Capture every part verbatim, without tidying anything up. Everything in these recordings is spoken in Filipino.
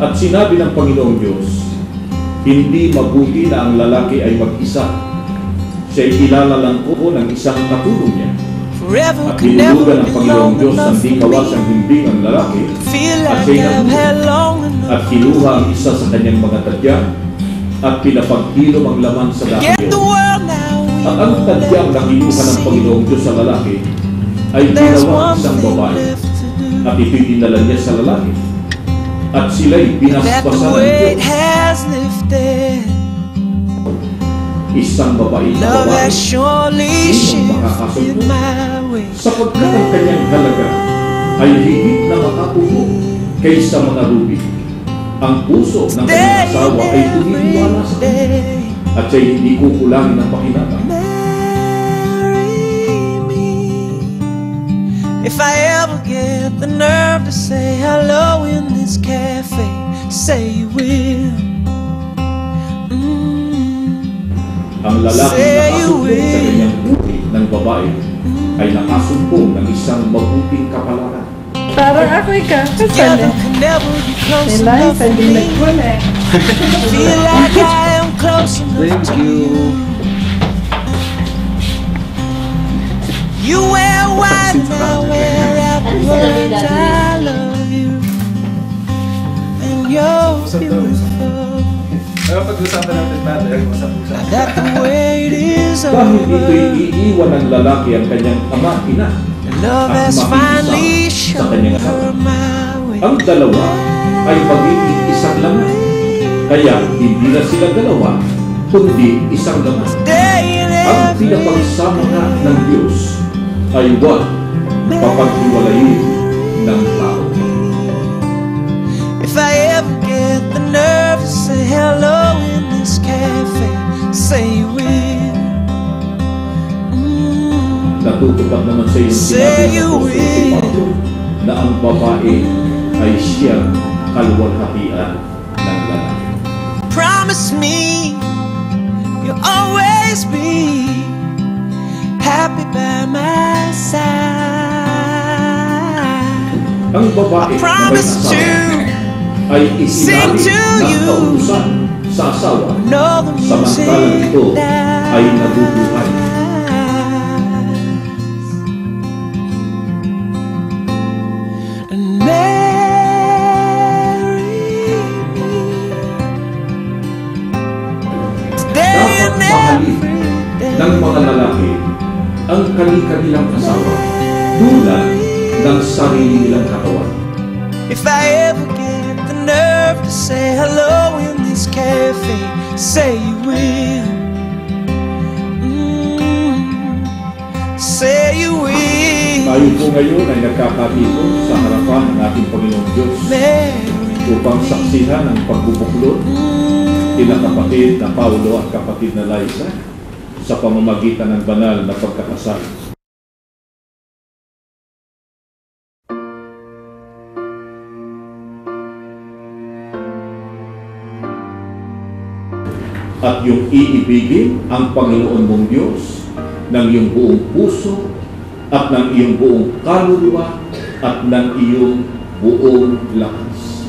At sinabi ng Panginoong Diyos, hindi mabuti na ang lalaki ay mag-isa. Siya'y ilalalang ko ng isang katulong niya. At hinulugan ng Panginoong Diyos ang di kawasang himbing ang lalaki at siya'y natulog. At kinuha ang isa sa kanyang mga tadya at pinapaghilom ang laman sa dahil. At ang tadyang na kinuha ng Panginoong Diyos sa lalaki ay ginawa isang babae. At ito'y dinala niya sa lalaki. At sila'y binasbasan ng Diyos. Isang babae na babae, sinong makakasunod? Sapagkat ang kanyang halaga ay higit na makapuno kaysa mga rubi. Ang puso ng kanyang asawa ay tumitiwala sa kanya, at siya'y hindi kukulangin ng pakinabang. If I ever get the nerve to say hello in this cafe, say you will. Ang lalaki na nakasumpong sa kanyang puti ng babae ay nakasumpong ng isang mabuting kapalaran. Parang ako ikakasal eh. Nila, hindi nag-connect. Feel like I am close enough to you. You wear white and I wear words. I love you and you're beautiful. Pag-usapan natin natin, I got the way it is over. Dahil ito'y iiwan ng lalaki ang kanyang ama, ina, Love at has finally makikisa sa shown kanyang her asawa. my way. Ang dalawa ay magiging isang laman. Kaya hindi na sila dalawa, kundi isang laman. Ang pinapagsama na ng Diyos ay huwag papaghiwalayin ng tao. If I ever get the nerve to say hello in this cafe, say you will. Mm. Natutupad naman sa iyong sinabi ng Apostol si Pablo na ang babae ay siyang kaluwalhatian ng lalaki. Promise me you'll always be happy by my side. Ang babae na may asawa ay isinali ng kautusan sa asawa, samantalang ito ay nabubuhay. And marry me. Dapat mahalin ng mga lalaki ang kani-kanilang asawa tulad ng sarili nilang katawan. If I ever get the nerve to say hello in this cafe, say you will. Mm, say you will. Tayo po ngayon ay nagkakatito sa harapan ng ating Panginoong Diyos upang saksihan ang pagbubuklod kina kapatid na Paulo at kapatid na Liza sa pamamagitan ng banal na pagkakasal. At yung iibigin ang Panginoon mong Diyos ng iyong buong puso at ng iyong buong kaluluwa at ng iyong buong lakas.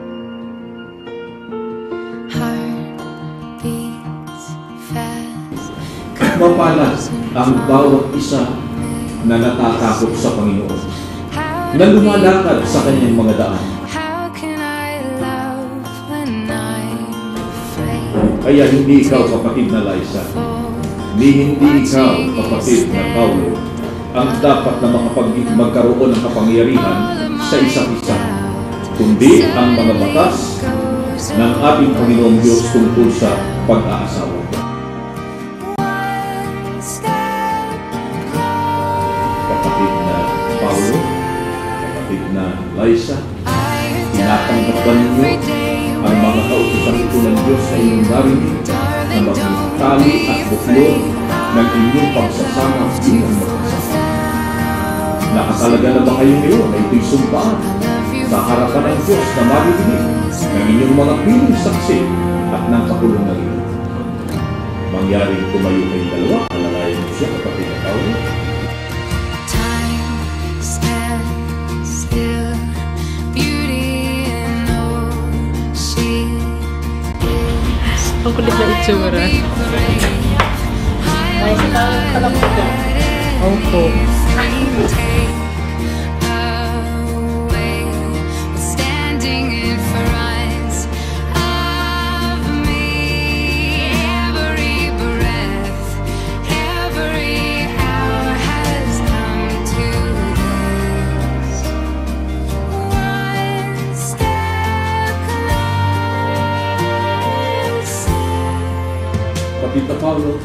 Mapalad ang bawat isa na natatakot sa Panginoon, na lumalakad sa kanyang mga daan. Kaya hindi ikaw, kapatid na Liza, ni hindi ikaw, kapatid na Paulo, ang dapat na makapag magkaroon ng kapangyarihan sa isa't isa, kundi ang mga batas ng ating Panginoong Diyos tungkol sa pag-aasawa. Kapatid na Paulo, kapatid na Liza, tinatanggap ba ninyo ang mga kautusan ito ng Diyos sa inyong narinig na maging tali at buklod ng inyong pagsasama bilang magkasama? Nakatalaga na ba kayo ngayon na ito'y sumpaan sa harapan ng Diyos na marinig ng inyong mga piling saksi at ng pakulong na ito? Mangyaring tumayo kayong dalawa, alalayan mo siya, kapatid na Paulo. itsura. Ay, sa kalak ko dyan. Opo. Tita Paulo,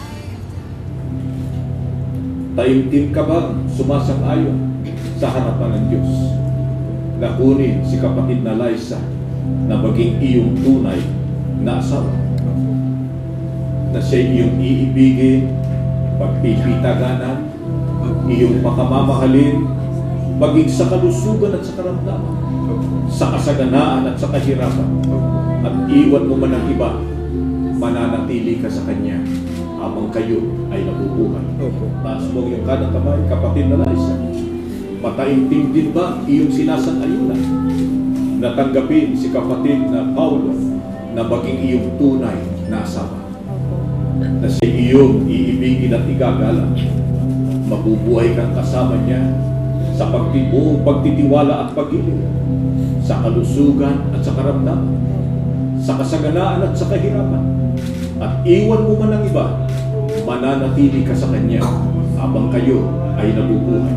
taimtim ka ba sumasang-ayon sa harapan ng Diyos na kunin si kapatid na Liza na maging iyong tunay na asawa? Na siya iyong iibigin, pagpipitaganan, iyong makamamahalin, maging sa kalusugan at sa karamdaman, sa kasaganaan at sa kahirapan, at iwan mo man ang iba, mananatili ka sa Kanya habang kayo ay nabubuhay. Taas mo yung kanang kamay, kapatid na Liza. Mataimtim din ba iyong sinasang-ayunan na tanggapin si kapatid na Paulo na maging iyong tunay na asawa? Na siya iyong iibigin at igagalang, mabubuhay kang kasama niya sa pagtibuong pagtitiwala at pag-ibig, sa kalusugan at sa karamdaman, sa kasaganaan at sa kahirapan, at iwan mo man ang iba, mananatili ka sa Kanya habang kayo ay nabubuhay.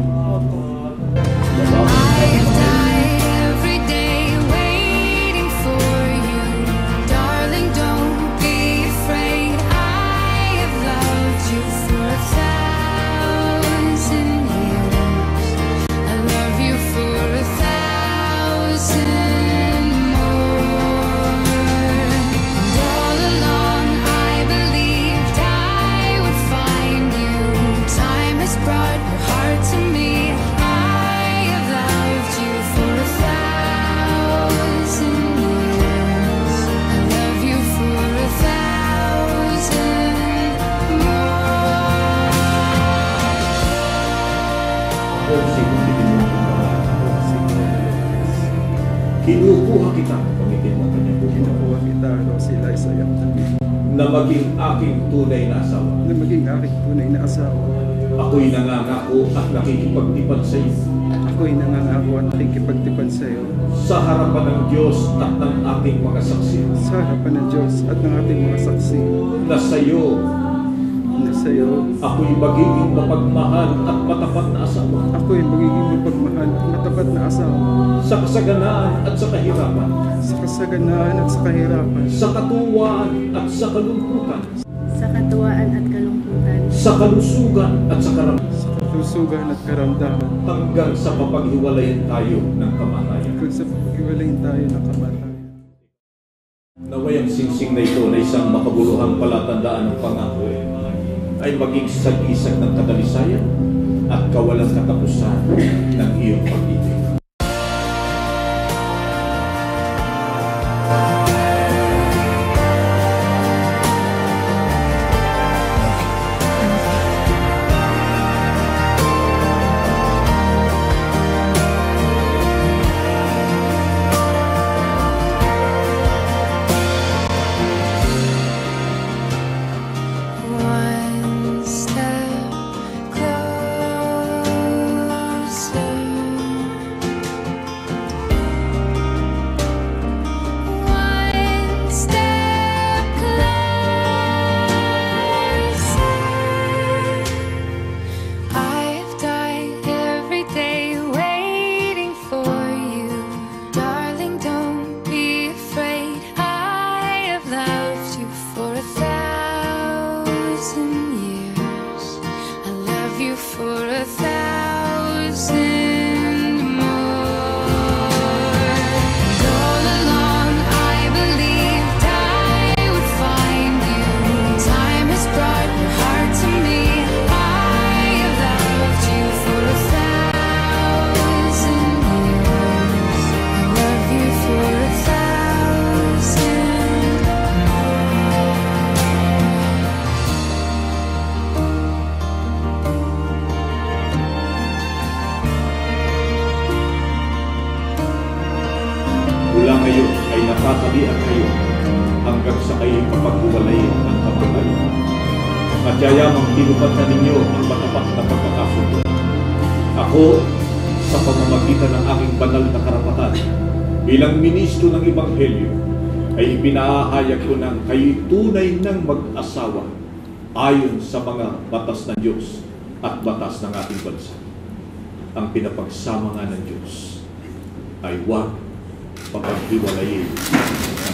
Kinukuha kita, pamitin mo kanya po. Kinukuha kita, no, si Liza yung na maging aking tunay na asawa. Na maging aking tunay na asawa. Ako'y nangangako at nakikipagtipad sa iyo. Ako'y nangangako at nakikipagtipad sa iyo. Sa harapan ng Diyos at ng ating mga saksi. Sa harapan ng Diyos at ng ating mga saksi. Na sa iyo, na sa iyo, ako'y magiging mapagmahal at matapat na asawa. Ako'y magiging mapagmahal at matapat na asawa. Sa kasaganaan at sa kahirapan. Sa kasaganaan at sa kahirapan. Sa katuwaan at sa kalungkutan. Sa katuwaan at kalungkutan. Sa kalusugan at sa karamdaman. Sa kalusugan at karamdaman. Hanggang sa mapaghiwalayan tayo ng kamatayan. Hanggang sa mapaghiwalayan tayo ng kamatayan. Naway ang singsing na ito na isang makabuluhang palatandaan ng pangako ay maging sagisag ng kadalisayan at kawalang katapusan ng iyong pag-ibig. Mula ngayon ay nakakabian kayo hanggang hanggang sa kayo'y kapag-uwalayin ng kapag-ayon. At yayamang tinupad na ninyo ang matapat na pagkakasundo. Ako, sa pamamagitan ng aking banal na karapatan, bilang ministro ng Ebanghelyo, ay ipinahayag ko ng kayo'y tunay ng mag-asawa ayon sa mga batas ng Diyos at batas ng ating bansa. Ang pinapagsama nga ng Diyos ay huwag papaghiwalayin.